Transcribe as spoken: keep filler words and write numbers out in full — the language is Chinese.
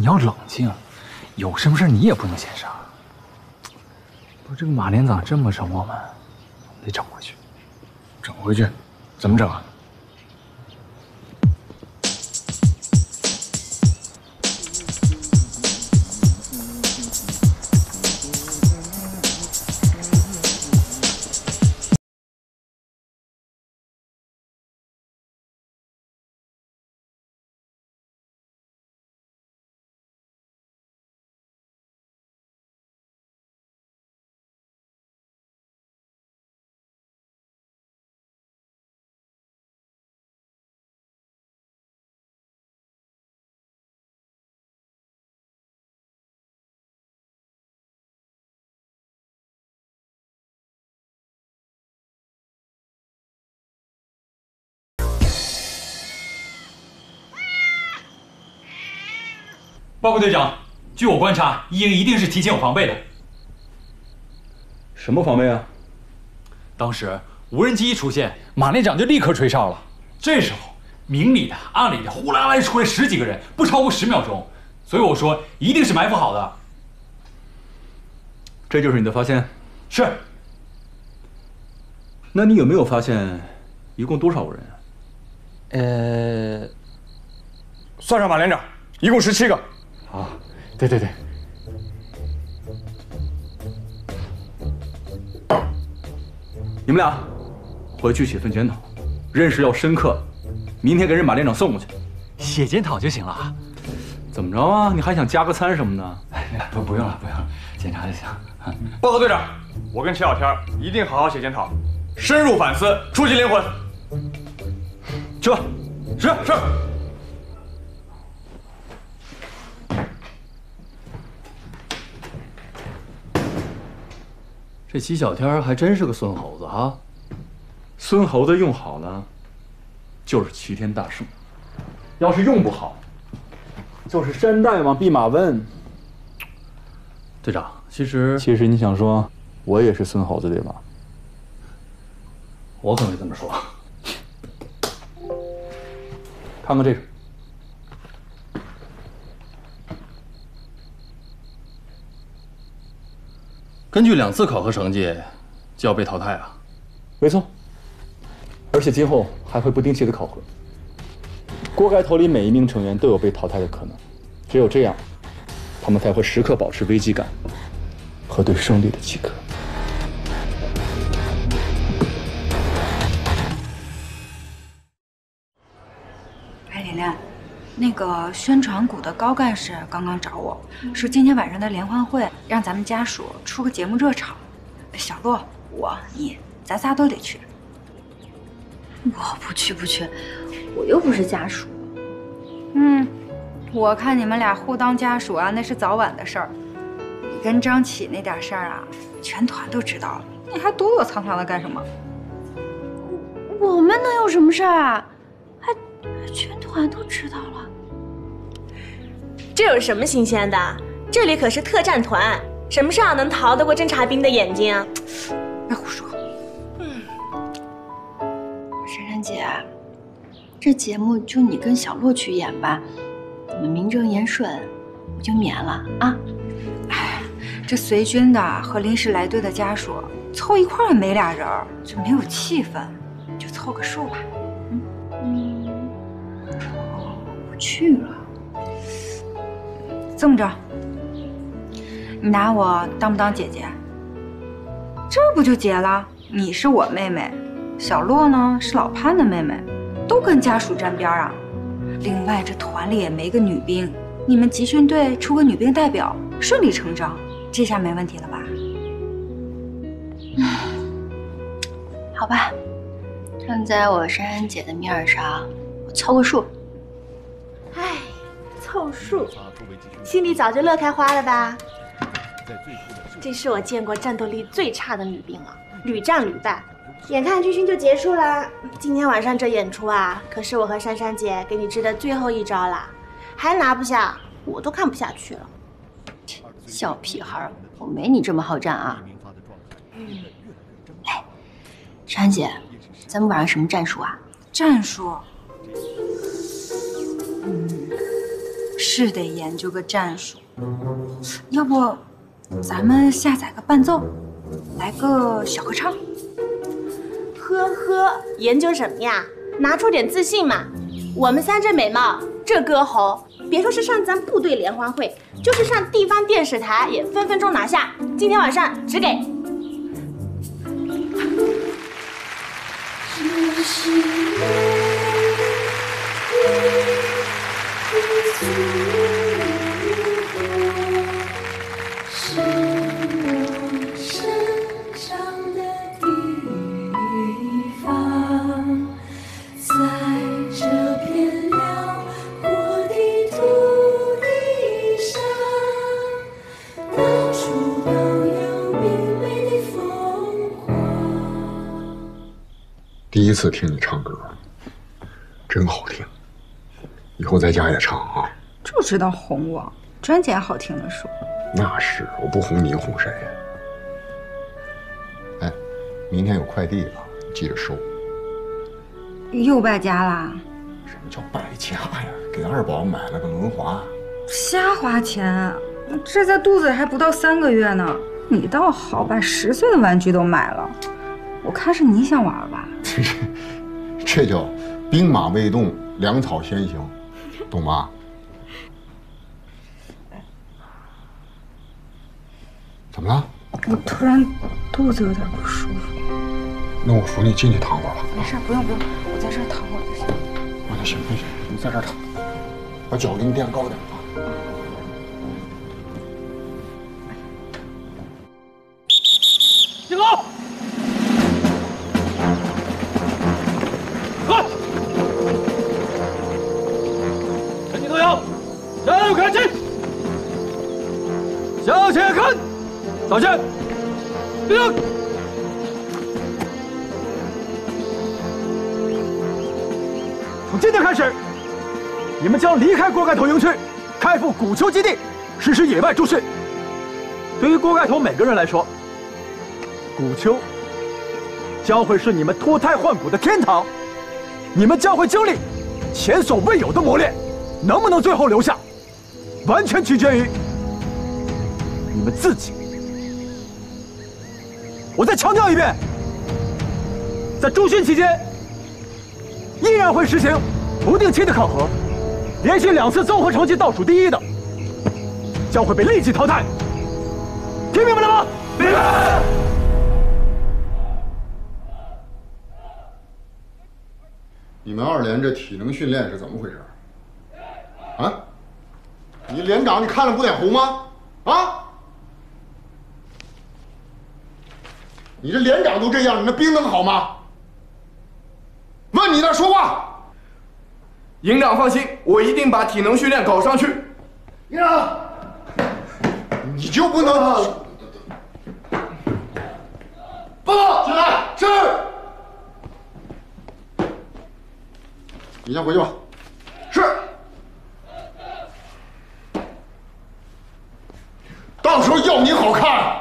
你要冷静，有什么事你也不能先上。不是这个马连长这么整我们，我们得整回去。 整回去？怎么整啊？ 报告队长，据我观察，一营一定是提前有防备的。 什么防备啊？ 当时无人机一出现， 马连长就立刻吹哨了。 这时候，明里的、暗里的，呼啦啦出来十几个人，不超过十秒钟。所以我说，一定是埋伏好的。 这就是你的发现？ 是。 那你有没有发现，一共多少个人啊？ 呃，算上马连长，一共十七个。 啊，对对对，你们俩回去写份检讨，认识要深刻，明天给人马连长送过去。 写检讨就行了。 怎么着啊？你还想加个餐什么的？ 不不用了，不用了，检查就行。 报告队长，我跟齐小天一定好好写检讨，深入反思，触及灵魂。 去吧。 是是。 这齐小天还真是个孙猴子哈，孙猴子用好了，就是齐天大圣；要是用不好，就是山大王弼马温。队长，其实其实你想说，我也是孙猴子对吧？我可没这么说。看看这个。 根据两次考核成绩，就要被淘汰啊？ 没错，而且今后还会不定期的考核。锅盖头里每一名成员都有被淘汰的可能，只有这样，他们才会时刻保持危机感和对胜利的饥渴。 哎，莲莲，那个宣传股的高干事刚刚找我，说今天晚上的联欢会让咱们家属出个节目热场，小洛、我、你，咱仨都得去。 我不去不去，我又不是家属。 嗯，我看你们俩互当家属啊，那是早晚的事儿。你跟张启那点事儿啊，全团都知道了，你还躲躲藏藏的干什么？ 我们能有什么事儿啊？还全团都知道了。 这有什么新鲜的？这里可是特战团，什么事儿能逃得过侦察兵的眼睛啊？ 别胡说。 嗯，珊珊姐，这节目就你跟小洛去演吧，你们名正言顺，我就免了啊。 哎，这随军的和临时来队的家属凑一块儿也没俩人，就没有气氛，就凑个数吧。嗯嗯， 我不去了。这么着，你拿我当不当姐姐？这不就结了？你是我妹妹，小洛呢是老潘的妹妹，都跟家属沾边啊。另外，这团里也没个女兵，你们集训队出个女兵代表，顺理成章，这下没问题了吧？ 嗯，好吧，站在我珊珊姐的面上，我凑个数。 唉，凑数，心里早就乐开花了吧？这是我见过战斗力最差的女兵了，屡战屡败。眼看军训就结束了，今天晚上这演出啊，可是我和珊珊姐给你支的最后一招啦，还拿不下，我都看不下去了。 小屁孩，我没你这么好战啊！ 嗯， 哎，珊姐，咱们晚上什么战术啊？ 战术，嗯， 是得研究个战术。要不，咱们下载个伴奏，来个小合唱。 呵呵，研究什么呀？拿出点自信嘛！我们三这美貌，这歌喉，别说是上咱部队联欢会，就是上地方电视台也分分钟拿下。今天晚上只给。 第一次听你唱歌，真好听，以后在家也唱啊。 就知道哄我，专捡好听的说。 那是，我不哄你哄谁呀？哎，明天有快递了，记着收。 又败家啦？ 什么叫败家呀？给二宝买了个轮滑。 瞎花钱，这在肚子里还不到三个月呢。你倒好，把十岁的玩具都买了。我看是你想玩吧？ 这叫兵马未动，粮草先行，懂吗？怎么了？ 我突然肚子有点不舒服。 那我扶你进去躺会儿吧。 没事，不用不用，我在这儿躺会儿就行。 那行那行，你在这儿躺，把脚给你垫高点啊。 集合！快！全体投降，向右看齐，向前看，向前，立正。从今天开始，你们将离开锅盖头营区，开赴古丘基地，实施野外驻训。对于锅盖头每个人来说，古丘将会是你们脱胎换骨的天堂，你们将会经历前所未有的磨练，能不能最后留下，完全取决于你们自己。我再强调一遍，在驻训期间，依然会实行不定期的考核，连续两次综合成绩倒数第一的，将会被立即淘汰。听明白了吗？明白。 你们二连这体能训练是怎么回事？啊？你连长你看了不脸红吗？啊？你这连长都这样，你那兵能好吗？问你呢，说话。 营长放心，我一定把体能训练搞上去。 营长，你就不能报告起来，是。你先回去吧。是。到时候要你好看。